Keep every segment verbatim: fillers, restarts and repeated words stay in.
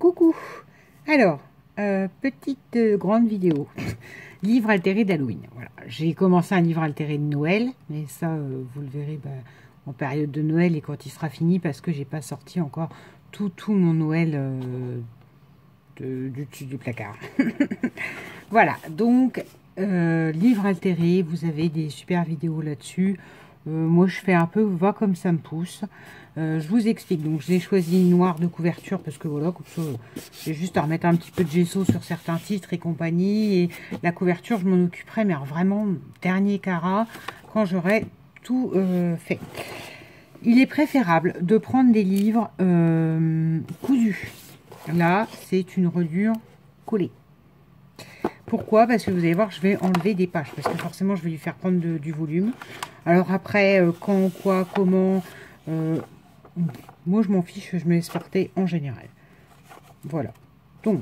Coucou. Alors, euh, petite euh, grande vidéo. Livre altéré d'Halloween. Voilà. J'ai commencé un livre altéré de Noël, mais ça, euh, vous le verrez bah, en période de Noël et quand il sera fini, parce que j'ai pas sorti encore tout, tout mon Noël euh, de, du dessus du placard. Voilà, donc, euh, livre altéré, vous avez des super vidéos là-dessus. Euh, moi, je fais un peu, va comme ça me pousse. Euh, je vous explique. Donc, j'ai choisi noir de couverture parce que voilà, comme ça, j'ai juste à remettre un petit peu de gesso sur certains titres et compagnie. Et la couverture, je m'en occuperai, mais alors vraiment, dernier carat, quand j'aurai tout euh, fait. Il est préférable de prendre des livres euh, cousus. Là, c'est une reliure collée. Pourquoi? Parce que vous allez voir, je vais enlever des pages. Parce que forcément, je vais lui faire prendre de, du volume. Alors après, euh, quand, quoi, comment... Euh, moi, je m'en fiche, je me laisse porter en général. Voilà. Donc,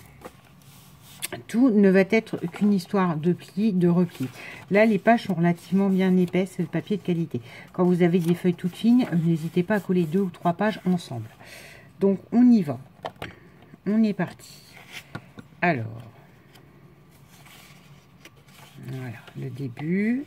tout ne va être qu'une histoire de pli, de repli. Là, les pages sont relativement bien épaisses, c'est le papier de qualité. Quand vous avez des feuilles toutes fines, n'hésitez pas à coller deux ou trois pages ensemble. Donc, on y va. On est parti. Alors... Voilà, le début.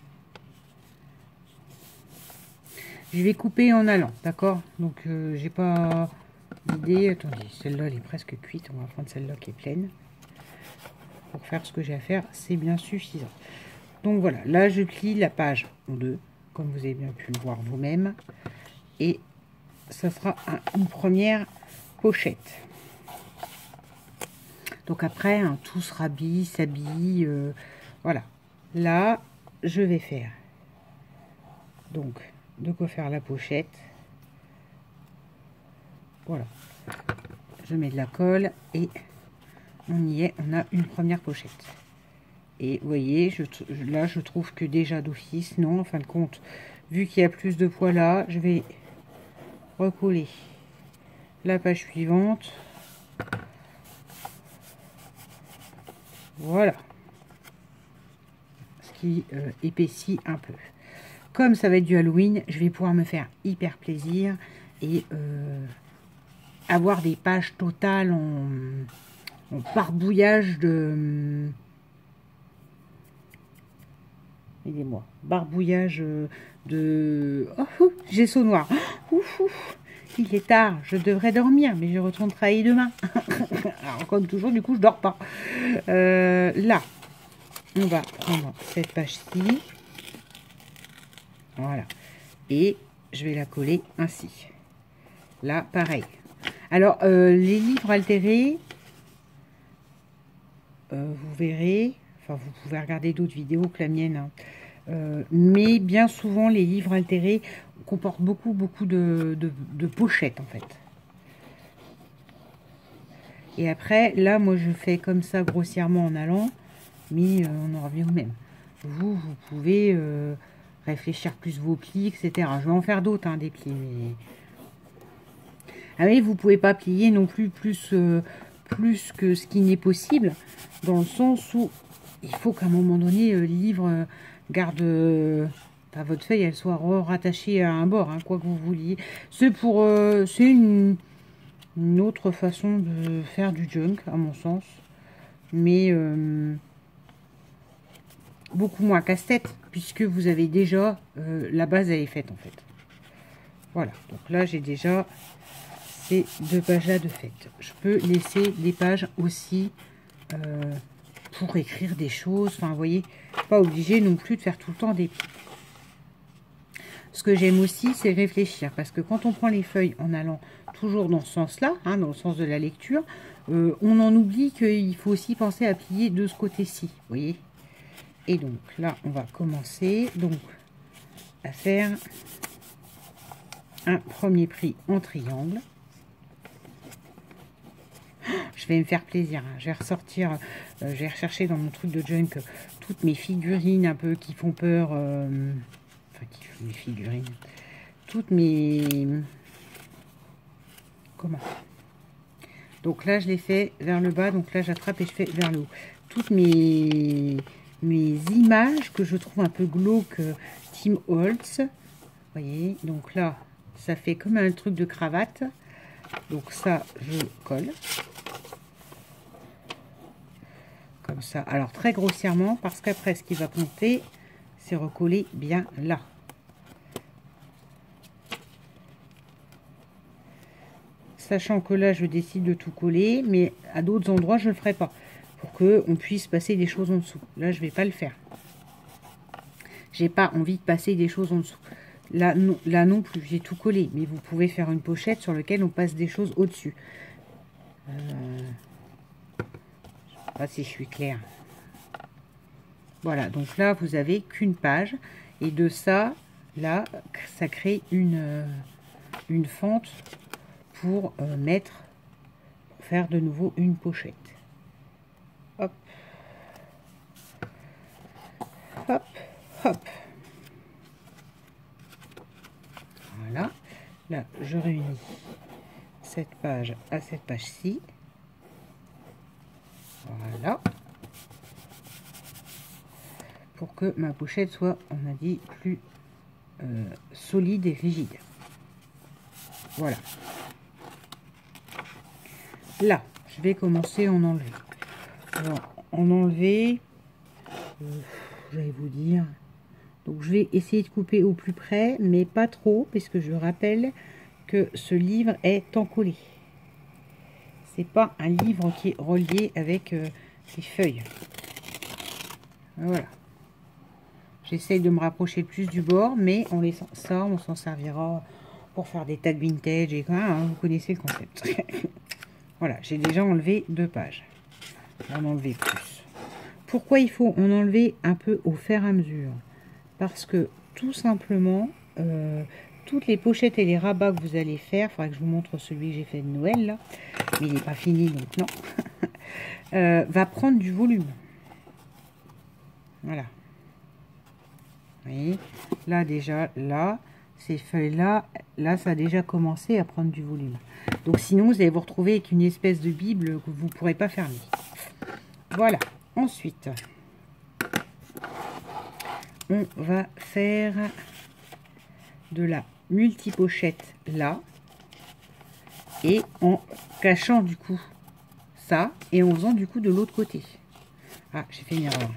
Je vais couper en allant, d'accord? Donc, euh, j'ai pas d'idée. Attendez, celle-là, elle est presque cuite. On va prendre celle-là qui est pleine. Pour faire ce que j'ai à faire, c'est bien suffisant. Donc, voilà. Là, je plie la page en deux, comme vous avez bien pu le voir vous-même. Et ça sera un, une première pochette. Donc, après, hein, tout se rhabille, s'habille. Euh, voilà. Là, je vais faire donc de quoi faire la pochette. Voilà. Je mets de la colle et on y est. On a une première pochette. Et vous voyez, je, là, je trouve que déjà d'office, non, en fin de compte, vu qu'il y a plus de poids là, je vais recoller la page suivante. Voilà. Qui euh, épaissit un peu. Comme ça va être du Halloween, je vais pouvoir me faire hyper plaisir et euh, avoir des pages totales en, en barbouillage de... Aidez-moi. Barbouillage de... Oh, gesso noir. Oh, ouf, ouf. Il est tard, je devrais dormir, mais je retourne travailler demain. Alors, comme toujours, du coup, je dors pas. Euh, là, on va prendre cette page-ci. Voilà. Et je vais la coller ainsi. Là, pareil. Alors, euh, les livres altérés, euh, vous verrez, enfin, vous pouvez regarder d'autres vidéos que la mienne, hein, euh, mais bien souvent, les livres altérés comportent beaucoup, beaucoup de, de, de pochettes, en fait. Et après, là, moi, je fais comme ça, grossièrement, en allant, mais euh, on en revient au même. Vous, vous pouvez euh, réfléchir plus vos plis, et cetera. Je vais en faire d'autres, hein, des plis. Mais... Ah oui, vous ne pouvez pas plier non plus plus, euh, plus que ce qui n'est possible, dans le sens où il faut qu'à un moment donné, euh, le livre euh, garde... Euh, à votre feuille, elle soit rattachée à un bord, hein, quoi que vous vouliez. C'est pour... Euh, c'est une, une autre façon de faire du junk, à mon sens. Mais... Euh, beaucoup moins casse-tête, puisque vous avez déjà euh, la base, elle est faite en fait. Voilà, donc là j'ai déjà ces deux pages là de fait. Je peux laisser des pages aussi euh, pour écrire des choses. Enfin, vous voyez, pas obligé non plus de faire tout le temps des plis. Ce que j'aime aussi, c'est réfléchir, parce que quand on prend les feuilles en allant toujours dans ce sens-là, hein, dans le sens de la lecture, euh, on en oublie qu'il faut aussi penser à plier de ce côté-ci, vous voyez. Et donc là, on va commencer donc à faire un premier pli en triangle. Je vais me faire plaisir. Hein. Je vais ressortir, euh, je vais rechercher dans mon truc de junk toutes mes figurines un peu qui font peur. Euh, enfin, qui font mes figurines. Toutes mes... Comment? Donc là, je les fais vers le bas. Donc là, j'attrape et je fais vers le haut. Toutes mes... mes images que je trouve un peu glauques, Tim Holtz. Vous voyez, donc là, ça fait comme un truc de cravate. Donc ça, je colle. comme ça. Alors très grossièrement, parce qu'après ce qui va compter, c'est recoller bien là. Sachant que là, je décide de tout coller, mais à d'autres endroits, je ne le ferai pas. Pour qu'on puisse passer des choses en dessous. Là, je ne vais pas le faire. J'ai pas envie de passer des choses en dessous. Là non, là non plus, j'ai tout collé. Mais vous pouvez faire une pochette sur laquelle on passe des choses au-dessus. Euh, je ne sais pas si je suis claire. Voilà, donc là, vous avez qu'une page. Et de ça, là, ça crée une, euh, une fente pour euh, mettre, pour faire de nouveau une pochette. Hop. Hop, hop. Voilà. Là, je réunis cette page à cette page-ci. Voilà. Pour que ma pochette soit, on a dit, plus euh, solide et rigide. Voilà. Là, je vais commencer à en enlever. Alors, en enlever, euh, je vais vous dire. Donc, je vais essayer de couper au plus près, mais pas trop, puisque je rappelle que ce livre est encollé. C'est pas un livre qui est relié avec euh, les feuilles. Voilà. J'essaye de me rapprocher le plus du bord, mais en laissant ça, on s'en servira pour faire des tags vintage et quoi, hein, vous connaissez le concept. Voilà, j'ai déjà enlevé deux pages. On va en enlever plus. Pourquoi il faut en enlever un peu au fur et à mesure? Parce que tout simplement, euh, toutes les pochettes et les rabats que vous allez faire, il faudra que je vous montre celui que j'ai fait de Noël, là, mais il n'est pas fini, donc non, euh, va prendre du volume. Voilà. Vous voyez, là déjà, là, ces feuilles-là, là, ça a déjà commencé à prendre du volume. Donc sinon, vous allez vous retrouver avec une espèce de bible que vous ne pourrez pas fermer. Voilà. Ensuite, on va faire de la multi-pochette là, et en cachant du coup ça, et en faisant du coup de l'autre côté. Ah, j'ai fait une erreur.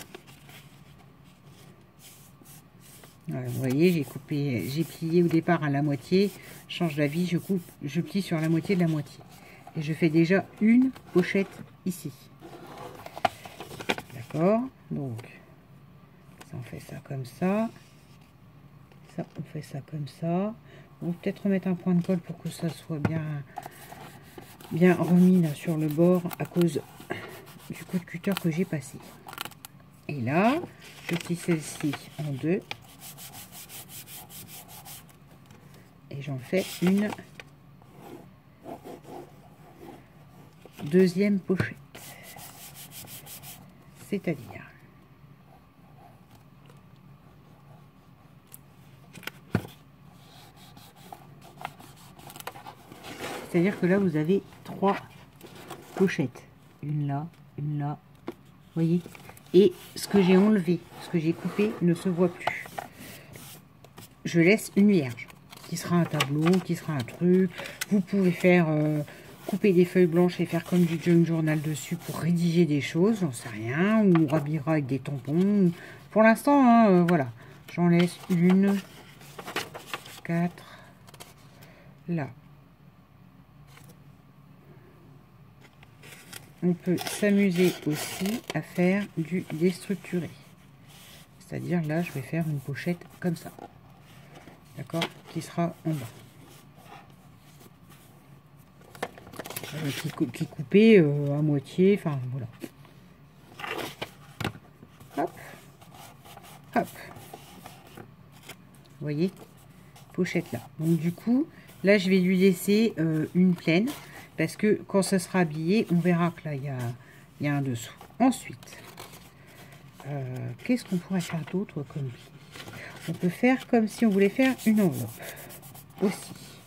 Voilà, vous voyez, j'ai coupé, j'ai plié au départ à la moitié, je change d'avis, je coupe, je plie sur la moitié de la moitié. Et je fais déjà une pochette ici. D'accord? Donc, ça on fait ça comme ça. Ça, on fait ça comme ça. On va peut-être remettre un point de colle pour que ça soit bien, bien remis là sur le bord à cause du coup de cutter que j'ai passé. Et là, je plie celle-ci en deux. Et j'en fais une deuxième pochette. C'est-à-dire, c'est-à-dire que là, vous avez trois pochettes. Une là, une là, vous voyez. Et ce que j'ai enlevé, ce que j'ai coupé, ne se voit plus. Je laisse une vierge, qui sera un tableau, qui sera un truc. Vous pouvez faire... Euh, couper des feuilles blanches et faire comme du junk journal dessus pour rédiger des choses, j'en sais rien, ou rhabillera avec des tampons. Pour l'instant, hein, euh, voilà, j'en laisse une, quatre, là. On peut s'amuser aussi à faire du déstructuré. C'est-à-dire là, je vais faire une pochette comme ça, d'accord, qui sera en bas. Euh, qui, qui est coupé euh, à moitié, enfin voilà. Hop, hop. Vous voyez, pochette là. Donc du coup, là je vais lui laisser euh, une pleine, parce que quand ça sera habillé, on verra que là il y a, il y a un dessous. Ensuite, euh, qu'est-ce qu'on pourrait faire d'autre comme pli? On peut faire comme si on voulait faire une enveloppe aussi.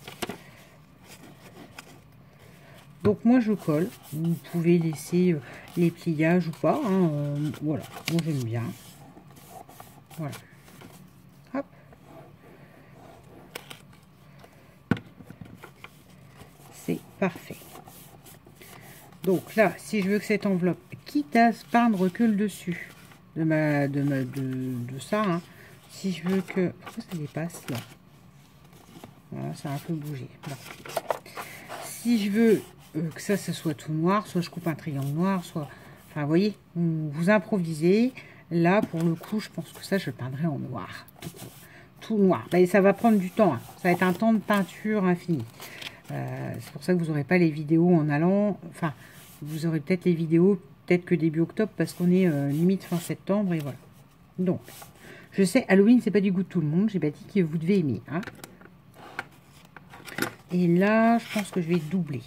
Donc moi je colle, vous pouvez laisser euh, les pliages ou pas, hein, euh, voilà, moi j'aime bien. Voilà. Hop. C'est parfait. Donc là, si je veux que cette enveloppe qui quitte à se peindre que le dessus de, ma, de, ma, de, de ça. Hein. Si je veux que... Pourquoi ça dépasse là? Voilà, ça a un peu bougé. Bon. Si je veux euh, que ça, ça soit tout noir, soit je coupe un triangle noir, soit... Enfin, vous voyez, vous, vous improvisez. Là, pour le coup, je pense que ça, je le peindrai en noir. Tout, tout noir. Ben, ça va prendre du temps. Hein. Ça va être un temps de peinture infini. Euh, c'est pour ça que vous n'aurez pas les vidéos en allant... Enfin, vous aurez peut-être les vidéos, peut-être que début octobre, parce qu'on est euh, limite fin septembre, et voilà. Donc, je sais, Halloween, c'est pas du goût de tout le monde. J'ai pas dit que vous devez aimer. Hein. Et là, je pense que je vais doubler.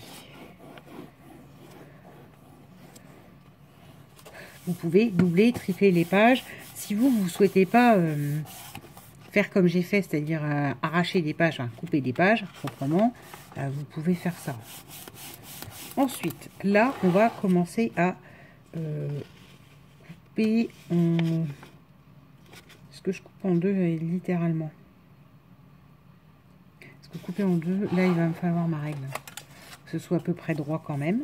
Vous pouvez doubler, tripler les pages. Si vous, vous ne souhaitez pas euh, faire comme j'ai fait, c'est-à-dire euh, arracher des pages, hein, couper des pages proprement, euh, vous pouvez faire ça. Ensuite, là, on va commencer à euh, couper en... Est-ce que je coupe en deux euh, littéralement? Est-ce que couper en deux, là, il va me falloir ma règle. Que ce soit à peu près droit quand même.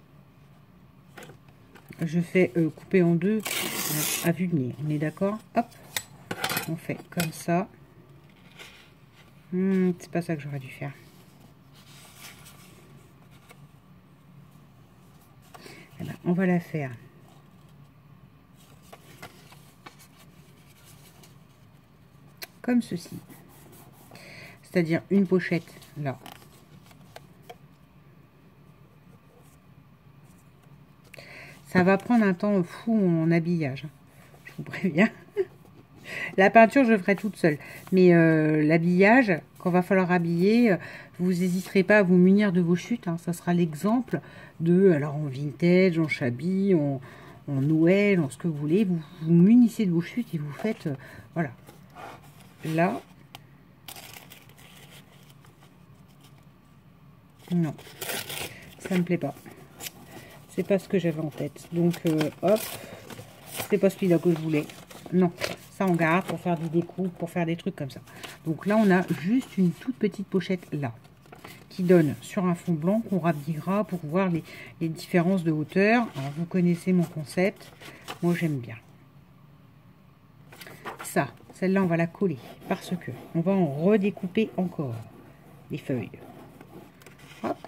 Je fais euh, couper en deux euh, à vue de nez. On est d'accord? Hop, on fait comme ça. Hmm, c'est pas ça que j'aurais dû faire. Eh ben, on va la faire. Comme ceci. C'est-à-dire une pochette là. Ça va prendre un temps fou en habillage. Je vous préviens. La peinture, je le ferai toute seule. Mais euh, l'habillage, quand va falloir habiller, vous n'hésiterez pas à vous munir de vos chutes. Hein. Ça sera l'exemple de, alors en vintage, en shabby, en, en Noël, en ce que vous voulez. Vous vous munissez de vos chutes et vous faites, euh, voilà. Là. Non. Ça me plaît pas. C'est pas ce que j'avais en tête. Donc, euh, hop. C'est pas celui-là que je voulais. Non. Ça, on garde pour faire des découpes, pour faire des trucs comme ça. Donc là, on a juste une toute petite pochette là. Qui donne sur un fond blanc qu'on rhabillera pour voir les, les différences de hauteur. Alors, vous connaissez mon concept. Moi, j'aime bien. Ça, celle-là, on va la coller. Parce que on va en redécouper encore les feuilles. Hop.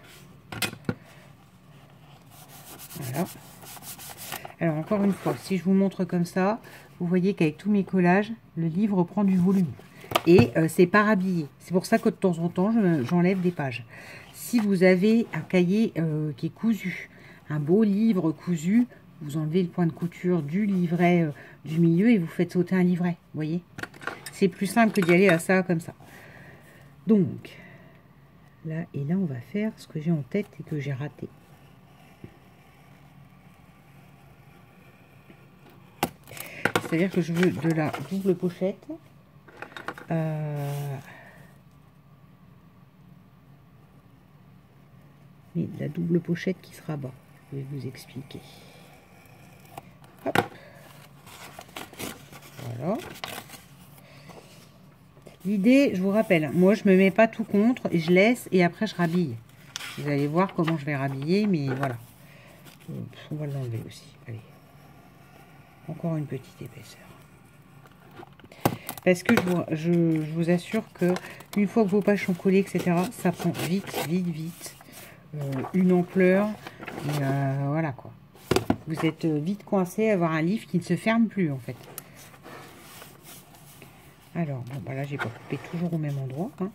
Voilà. Alors, encore une fois, si je vous montre comme ça, vous voyez qu'avec tous mes collages, le livre prend du volume. Et euh, c'est pas rhabillé. C'est pour ça que de temps en temps, j'enlève des pages. Si vous avez un cahier euh, qui est cousu, un beau livre cousu, vous enlevez le point de couture du livret euh, du milieu et vous faites sauter un livret. Vous voyez? C'est plus simple que d'y aller à ça comme ça. Donc, là et là, on va faire ce que j'ai en tête et que j'ai raté. C'est-à-dire que je veux de la double pochette. Euh, mais de la double pochette qui sera bas. Je vais vous expliquer. Hop. Voilà. L'idée, je vous rappelle, moi je me mets pas tout contre et je laisse et après je rhabille. Vous allez voir comment je vais rhabiller, mais voilà. On va l'enlever aussi. Allez. Encore une petite épaisseur. Parce que je vous, je, je vous assure que une fois que vos pages sont collées, et cetera, ça prend vite, vite, vite euh, une ampleur. Et euh, voilà quoi. Vous êtes vite coincé à avoir un livre qui ne se ferme plus en fait. Alors, bon, bah là, j'ai pas coupé toujours au même endroit. Hein.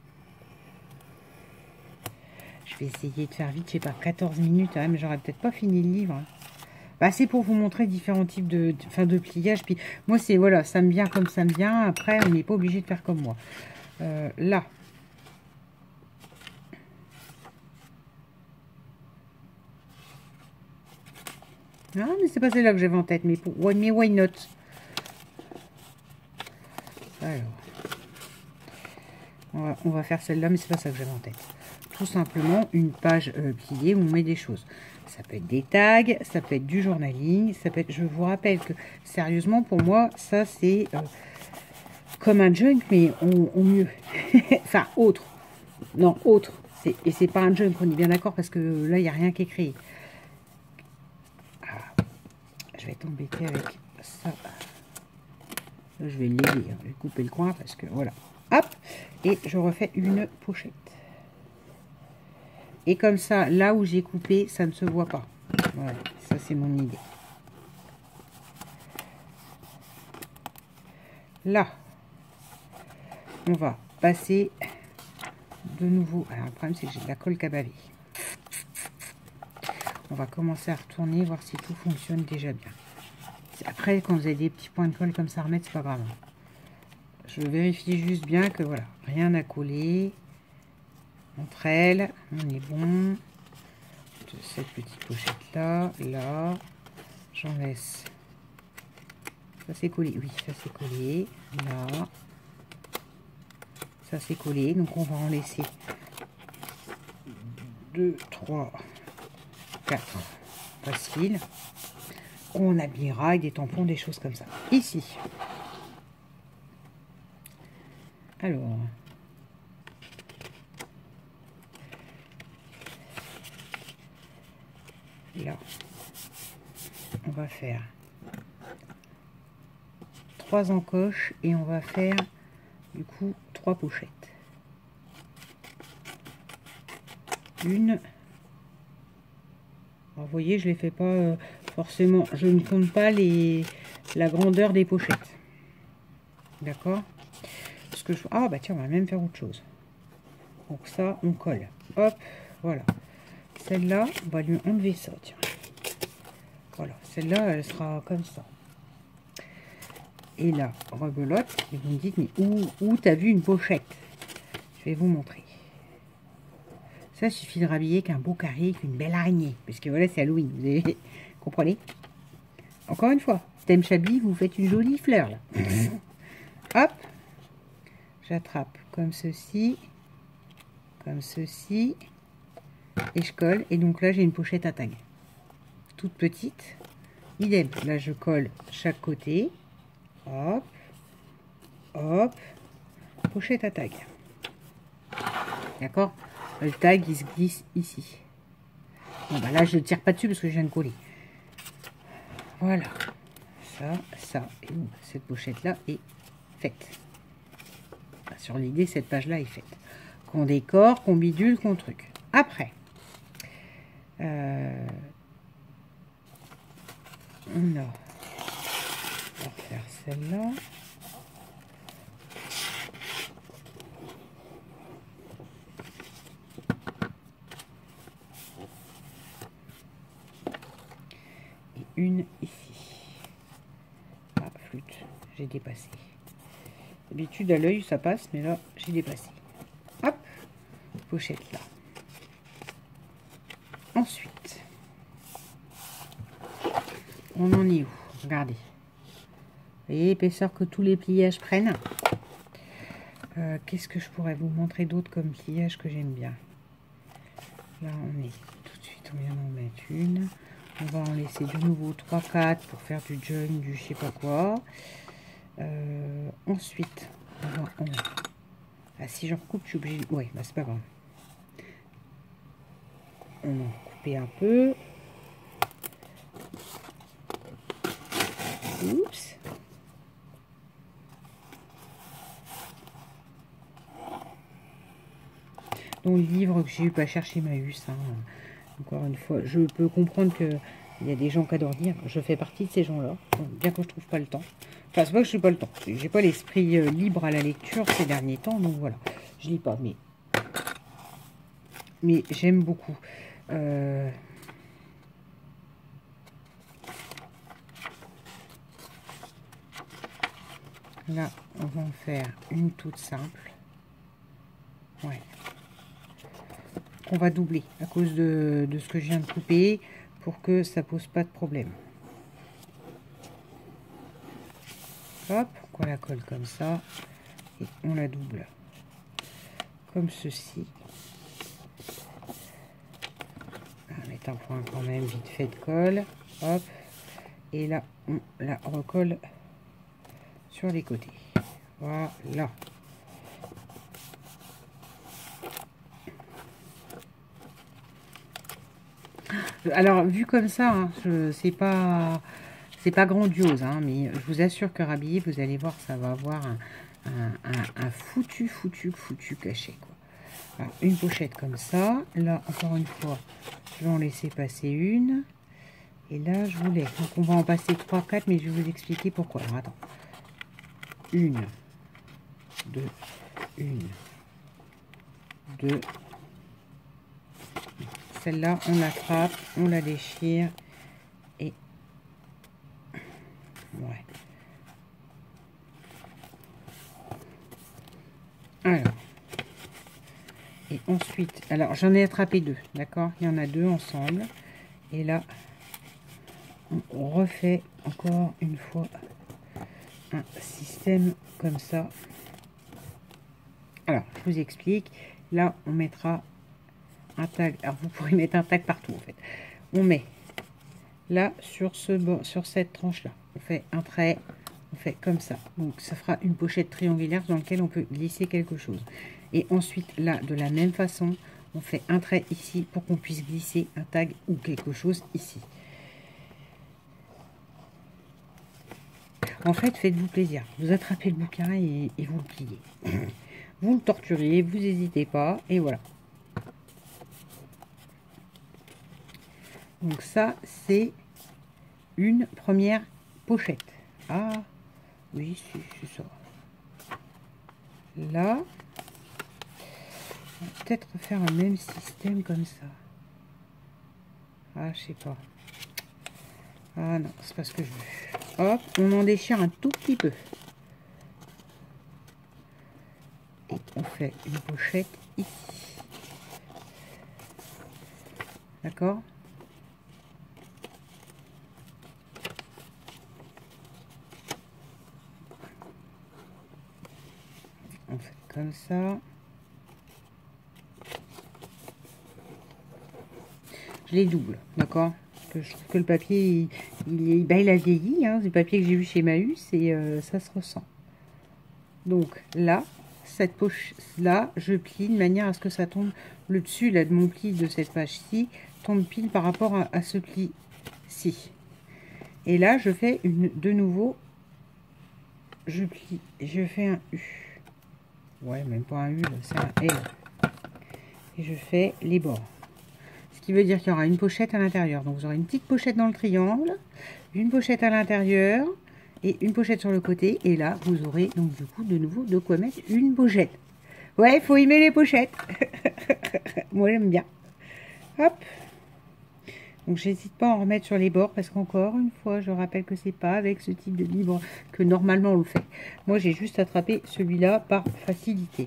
Je vais essayer de faire vite, je sais pas, quatorze minutes, hein, mais j'aurais peut-être pas fini le livre. Hein. Bah, c'est pour vous montrer différents types de, de, fin, de pliage. Puis moi, c'est voilà, ça me vient comme ça me vient. Après, on n'est pas obligé de faire comme moi. Euh, là. Non, mais c'est pas celle-là que j'avais en tête. Mais, pour, mais why not? Alors. On va, on va faire celle-là, mais c'est pas ça que j'avais en tête. Tout simplement une page euh, pliée où on met des choses. Ça peut être des tags, ça peut être du journaling, ça peut être... Je vous rappelle que, sérieusement, pour moi, ça, c'est euh, comme un junk, mais au mieux. Enfin, autre. Non, autre. Et c'est pas un junk, on est bien d'accord, parce que là, il n'y a rien qui est créé. Ah, je vais t'embêter avec ça. Je vais l'aider, hein. Je vais couper le coin parce que voilà. Hop, et je refais une pochette. Et comme ça, là où j'ai coupé, ça ne se voit pas. Voilà, ça c'est mon idée. Là, on va passer de nouveau. Alors le problème c'est que j'ai de la colle cabavée. On va commencer à retourner, voir si tout fonctionne déjà bien. Après, quand vous avez des petits points de colle comme ça à remettre, c'est pas grave. Je vérifie juste bien que voilà, rien à coller entre elles. On est bon. De cette petite pochette là, là, j'en laisse. Ça c'est collé, oui, ça c'est collé. Là, ça c'est collé. Donc on va en laisser deux, trois, quatre, facile. On habillera avec des tampons, des choses comme ça. Ici. Alors. Là. On va faire trois encoches et on va faire du coup trois pochettes. Une. Alors, vous voyez, je les fais pas euh, forcément. Je ne compte pas les la grandeur des pochettes. D'accord. Parce que je... Ah bah tiens, on va même faire autre chose. Donc ça, on colle. Hop, voilà. Celle-là, on va lui enlever ça, tiens. Voilà, celle-là, elle sera comme ça. Et là, rebelote, et vous me dites, mais où, où t'as vu une pochette? Je vais vous montrer. Ça, il suffit de rhabiller qu'un beau carré, qu'une belle araignée. Parce que voilà, c'est Halloween, vous avez... comprenez? Encore une fois, thème Chablis, vous faites une jolie fleur, là. Hop, j'attrape comme ceci, comme ceci, et je colle. Et donc là, j'ai une pochette à tag. Toute petite. Idem, là, je colle chaque côté. Hop, hop, pochette à tag. D'accord? Le tag, il se glisse ici. Bon, bah là, je ne tire pas dessus parce que je viens de coller. Voilà. Ça, ça. Et bon, cette pochette-là est faite. Enfin, sur l'idée, cette page-là est faite. Qu'on décore, qu'on bidule, qu'on truc. Après, euh, on a... On va faire celle-là. Une ici. Ah, flûte, j'ai dépassé. D'habitude à l'œil ça passe, mais là j'ai dépassé. Hop, pochette là. Ensuite, on en est où? Regardez. Vous voyez l'épaisseur que tous les pliages prennent. Euh, Qu'est-ce que je pourrais vous montrer d'autre comme pliage que j'aime bien? Là on est tout de suite, on vient d'en mettre une. On va en laisser de nouveau trois quatre pour faire du join, du je sais pas quoi. Euh, ensuite, on va en... Ah, si j'en recoupe, je suis obligée... Ouais, bah c'est pas grave. On va en couper un peu. Oups. Donc, le livre que j'ai eu pas chercher Maüs, hein. Encore une fois, je peux comprendre que il y a des gens qui adorent lire. Je fais partie de ces gens-là, bien que je trouve pas le temps. Enfin, c'est pas que je n'ai pas le temps. J'ai pas l'esprit euh, libre à la lecture ces derniers temps, donc voilà. Je lis pas, mais mais j'aime beaucoup. Euh... Là, on va en faire une toute simple. Ouais. On va doubler à cause de, de ce que je viens de couper pour que ça pose pas de problème. Hop, on la colle comme ça et on la double comme ceci. On va mettre un point quand même vite fait de colle. Hop, et là on la recolle sur les côtés. Voilà. Alors vu comme ça, hein, je sais pas. C'est pas grandiose, hein, mais je vous assure que rhabillé, vous allez voir, ça va avoir un, un, un, un foutu, foutu, foutu cachet, quoi. Alors, une pochette comme ça. Là, encore une fois, je vais en laisser passer une. Et là, je voulais. Donc, on va en passer trois, quatre, mais je vais vous expliquer pourquoi. Alors, attends. Une, deux, une, deux. Celle-là, on l'attrape, on la déchire. Et... ouais. Alors. Et ensuite, alors j'en ai attrapé deux, d'accord? Il y en a deux ensemble. Et là, on refait encore une fois un système comme ça. Alors, je vous explique. Là, on mettra un tag. Alors, vous pourrez mettre un tag partout, en fait. On met là, sur, ce, sur cette tranche-là. On fait un trait, on fait comme ça. Donc, ça fera une pochette triangulaire dans laquelle on peut glisser quelque chose. Et ensuite, là, de la même façon, on fait un trait ici pour qu'on puisse glisser un tag ou quelque chose ici. En fait, faites-vous plaisir. Vous attrapez le bouquin et, et vous le pliez. Vous le torturez, vous n'hésitez pas, et voilà. Donc ça, c'est une première pochette. Ah, oui, c'est ça. Là, on va peut-être faire un même système comme ça. Ah, je sais pas. Ah non, c'est pas ce que je veux. Hop, on en déchire un tout petit peu. Et on fait une pochette ici. D'accord? On fait comme ça. Je les double, d'accord? Parce que je trouve que le papier, il, il, est, ben, il a vieilli. Hein, c'est le papier que j'ai vu chez Emmaüs et euh, ça se ressent. Donc là, cette poche-là, je plie de manière à ce que ça tombe, le dessus là, de mon pli de cette page-ci, tombe pile par rapport à, à ce pli-ci. Et là, je fais une, de nouveau, je plie, je fais un U. Ouais, même pas un U, c'est un L. Et je fais les bords. Ce qui veut dire qu'il y aura une pochette à l'intérieur. Donc vous aurez une petite pochette dans le triangle, une pochette à l'intérieur et une pochette sur le côté. Et là, vous aurez donc du coup de nouveau de quoi mettre une pochette. Ouais, il faut aimer les pochettes. Moi, j'aime bien. Hop. Donc j'hésite pas à en remettre sur les bords parce qu'encore une fois, je rappelle que c'est pas avec ce type de livre que normalement on le fait. Moi, j'ai juste attrapé celui-là par facilité.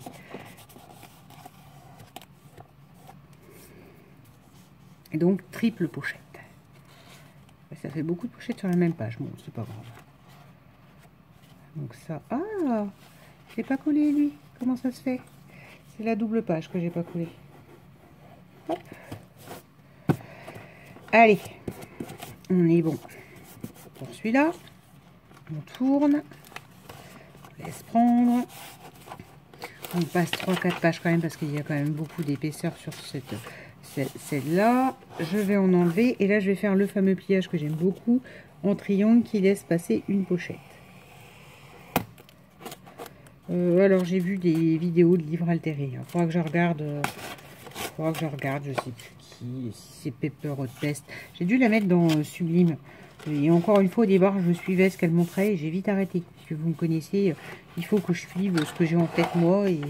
Et donc, triple pochette. Ça fait beaucoup de pochettes sur la même page. Bon, c'est pas grave. Donc ça... Ah, j'ai pas collé, lui. Comment ça se fait? C'est la double page que j'ai pas collé. Hop. Allez. On est bon. Pour celui-là, on tourne. On laisse prendre. On passe trois quatre pages quand même parce qu'il y a quand même beaucoup d'épaisseur sur cette... celle-là, je vais en enlever et là je vais faire le fameux pliage que j'aime beaucoup en triangle qui laisse passer une pochette. Euh, alors j'ai vu des vidéos de livres altérés. Il faudra que je regarde. Euh, faudra que je regarde. Je sais plus qui. Si c'est Pepper Hot Test. J'ai dû la mettre dans euh, Sublime. Et encore une fois au départ je suivais ce qu'elle montrait et j'ai vite arrêté. Parce que vous me connaissez. Il faut que je suive ce que j'ai en tête moi et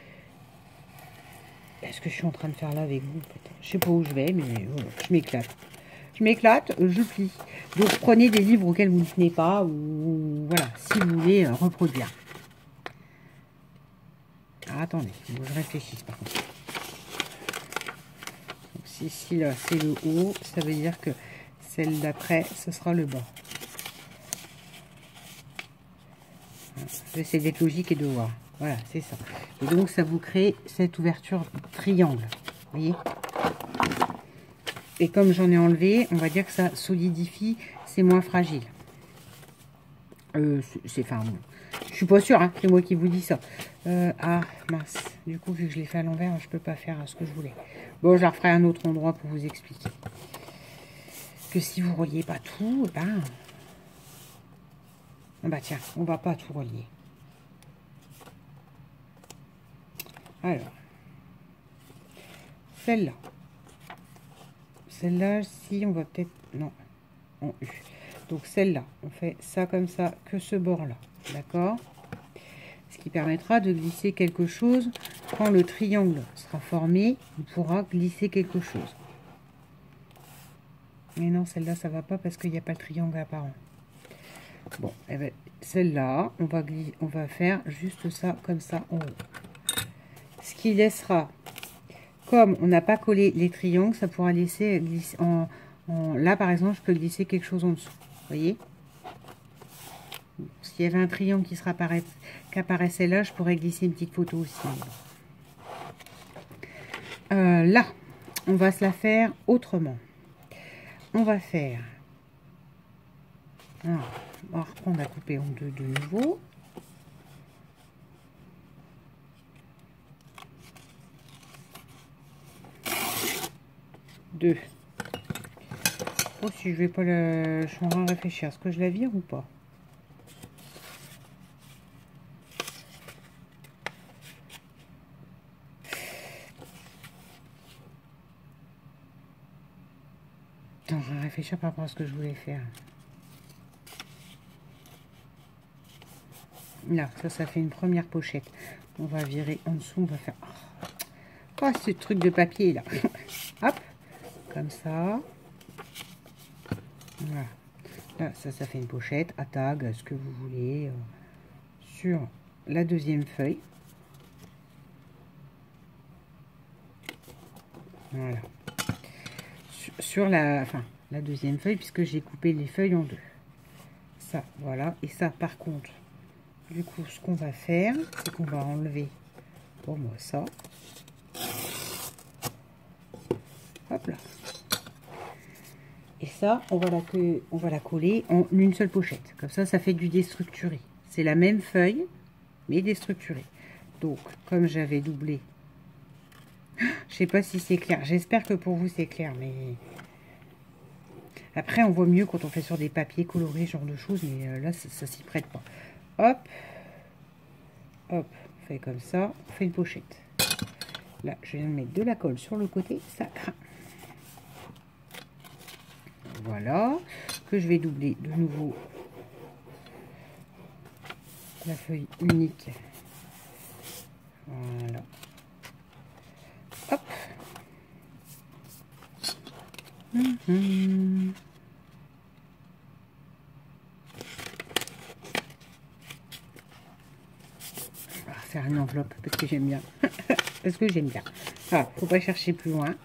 est-ce que je suis en train de faire là avec vous? Je sais pas où je vais, mais voilà, je m'éclate. Je m'éclate, je plie. Donc prenez des livres auxquels vous ne tenez pas, ou voilà, si vous voulez euh, reproduire. Ah, attendez, faut que je réfléchisse par contre. Donc, si ici là c'est le haut, ça veut dire que celle d'après, ce sera le bas. J'essaie d'être logique et de voir. Voilà, c'est ça. Et donc, ça vous crée cette ouverture triangle. Vous voyez? Et comme j'en ai enlevé, on va dire que ça solidifie, c'est moins fragile. Euh, c'est enfin, bon. Je suis pas sûre, hein, c'est moi qui vous dis ça. Euh, ah, mince. Du coup, vu que je l'ai fait à l'envers, je peux pas faire ce que je voulais. Bon, je la referai à un autre endroit pour vous expliquer. Que si vous ne reliez pas tout, ben... Bah tiens, on va pas tout relier. Alors, celle-là. Celle-là, si on va peut-être... Non, en U. Donc celle-là, on fait ça comme ça, que ce bord-là. D'accord? Ce qui permettra de glisser quelque chose. Quand le triangle sera formé, on pourra glisser quelque chose. Mais non, celle-là, ça va pas parce qu'il n'y a pas le triangle apparent. Bon, eh ben, celle-là, on va glisser, on va faire juste ça, comme ça, en haut. Ce qui laissera, comme on n'a pas collé les triangles, ça pourra laisser glisser en, en... Là, par exemple, je peux glisser quelque chose en dessous. Vous voyez? S'il y avait un triangle qui, sera apparaît, qui apparaissait là, je pourrais glisser une petite photo aussi. Euh, là, on va se la faire autrement. On va faire... Ah, on va reprendre à couper en deux de nouveau. Deux. Oh, si je vais pas le... Je suis en train de réfléchir. Est-ce que je la vire ou pas? Attends, je vais réfléchir par rapport à ce que je voulais faire. Là, ça, ça fait une première pochette. On va virer en dessous, on va faire... Oh, ce truc de papier, là. Hop, comme ça. Voilà. Là, ça, ça fait une pochette à tag, ce que vous voulez, euh, sur la deuxième feuille. Voilà. Sur, sur la, enfin, la deuxième feuille, puisque j'ai coupé les feuilles en deux. Ça, voilà. Et ça, par contre... Du coup, ce qu'on va faire, c'est qu'on va enlever pour moi ça. Hop là. Et ça, on va la, on va la coller en une seule pochette. Comme ça, ça fait du déstructuré. C'est la même feuille, mais déstructurée. Donc, comme j'avais doublé, je sais pas si c'est clair. J'espère que pour vous, c'est clair, mais... Après, on voit mieux quand on fait sur des papiers colorés, ce genre de choses, mais là, ça, ça s'y prête pas. Hop, hop, on fait comme ça, on fait une pochette. Là, je viens de mettre de la colle sur le côté, ça craint. Voilà, que je vais doubler de nouveau la feuille unique. Voilà. Hop. Mmh. Faire une enveloppe parce que j'aime bien. Parce que j'aime bien. Ah, faut pas chercher plus loin.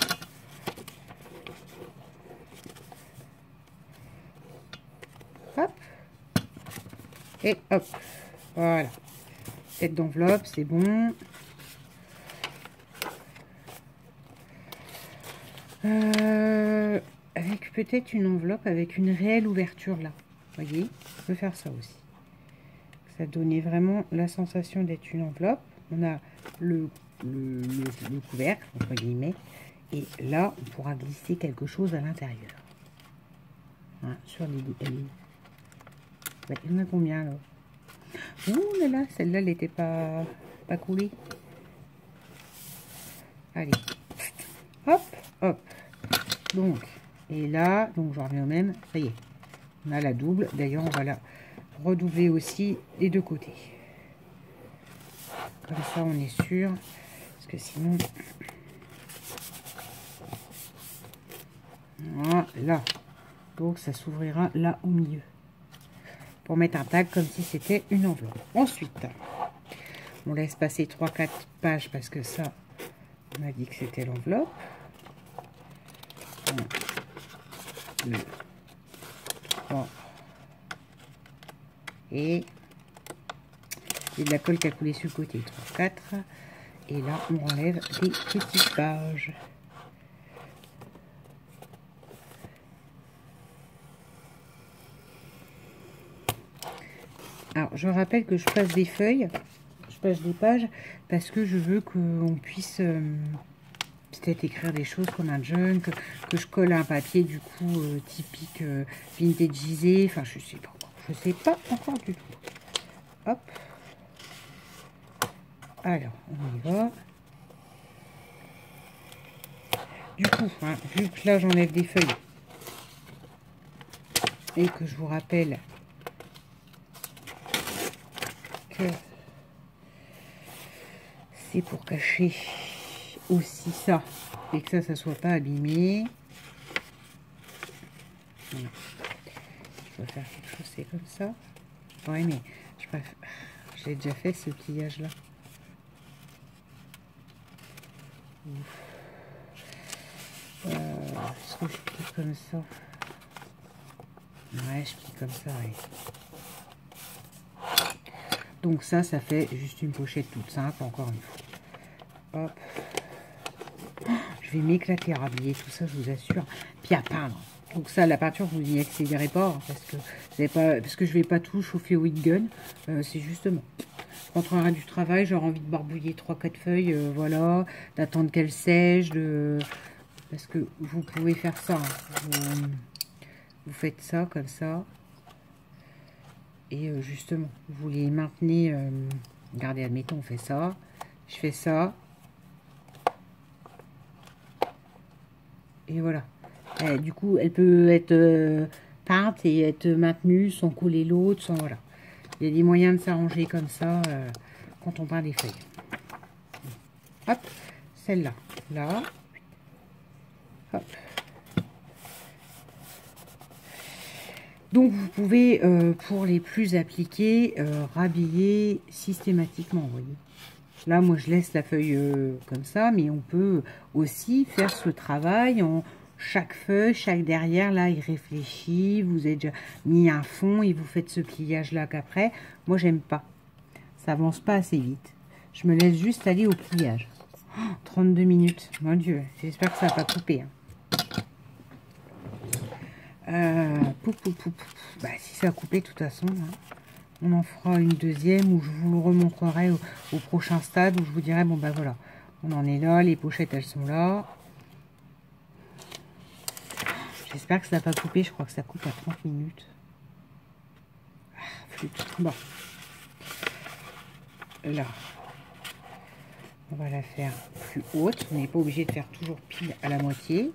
Hop. Et hop. Voilà. Tête d'enveloppe, c'est bon. Euh, avec peut-être une enveloppe avec une réelle ouverture là. Vous voyez, on peut faire ça aussi. Ça donnait vraiment la sensation d'être une enveloppe. On a le, le, le, le couvercle, entre guillemets, et là, on pourra glisser quelque chose à l'intérieur. Hein, sur les... les... Ouais, il y en a combien, là? Oh là là, celle-là, elle n'était pas, pas coulée. Allez. Hop, hop. Donc, et là, donc j'en reviens au même. Ça y est, on a la double. D'ailleurs, on va la... redoubler aussi les deux côtés. Comme ça, on est sûr. Parce que sinon... Voilà. Donc, ça s'ouvrira là au milieu. Pour mettre un tag comme si c'était une enveloppe. Ensuite, on laisse passer trois quatre pages parce que ça, on a dit que c'était l'enveloppe. un, deux, trois. Et il y a de la colle qui a coulé sur le côté. trois, quatre. Et là, on enlève des petites pages. Alors, je rappelle que je passe des feuilles, je passe des pages, parce que je veux qu'on puisse euh, peut-être écrire des choses comme un jeune, que, que je colle un papier du coup euh, typique euh, vintageisé, enfin je sais pas, je sais pas encore du tout. Hop. Alors, on y va. Du coup, hein, vu que là j'enlève des feuilles et que je vous rappelle que c'est pour cacher aussi ça et que ça, ça soit pas abîmé. Voilà. Je vais faire quelque chose, c'est comme ça. Ouais, mais je préfère. J'ai déjà fait ce pliage là. Euh, Est-ce que je plie comme ça? Ouais, je plie comme ça, ouais. Donc ça, ça fait juste une pochette toute simple, encore une fois. Hop. Je vais m'éclater à rhabiller tout ça, je vous assure. Puis à peindre. Donc ça, la peinture, vous n'y accéderez pas, hein, parce que vous avez pas, parce que je vais pas tout chauffer au heat gun. Euh, c'est justement, quand on aura du travail, j'aurai envie de barbouiller trois quatre feuilles, euh, voilà, d'attendre qu'elles sèchent, de... parce que vous pouvez faire ça. Hein. Vous, vous faites ça comme ça. Et euh, justement, vous les maintenez, euh, regardez, admettons, on fait ça, je fais ça, et voilà. Et, du coup, elle peut être euh, peinte et être maintenue sans couler l'autre, sans, voilà. Il y a des moyens de s'arranger comme ça euh, quand on peint des feuilles. Hop, celle-là, là, hop. Donc, vous pouvez, euh, pour les plus appliqués, euh, rhabiller systématiquement, vous voyez. Là, moi, je laisse la feuille euh, comme ça, mais on peut aussi faire ce travail en chaque feuille, chaque derrière. Là, il réfléchit, vous avez déjà mis un fond et vous faites ce pliage-là qu'après. Moi, j'aime pas. Ça avance pas assez vite. Je me laisse juste aller au pliage. Oh, trente-deux minutes, mon Dieu. J'espère que ça va pas couper. Hein. Euh, pou, pou, pou, pou. Bah, si ça a coupé, de toute façon, hein, on en fera une deuxième où je vous le remontrerai au, au prochain stade où je vous dirai, bon, bah voilà, on en est là, les pochettes, elles sont là. J'espère que ça n'a pas coupé, je crois que ça coupe à trente minutes. Ah, flûte. Bon. Là, on va la faire plus haute. On n'est pas obligé de faire toujours pile à la moitié.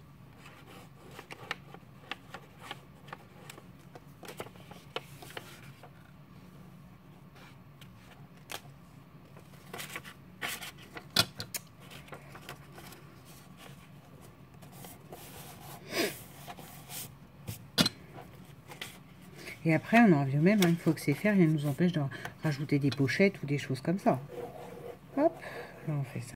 Et après, on en revient même, hein, une fois que c'est fait, rien ne nous empêche de rajouter des pochettes ou des choses comme ça. Hop, là on fait ça.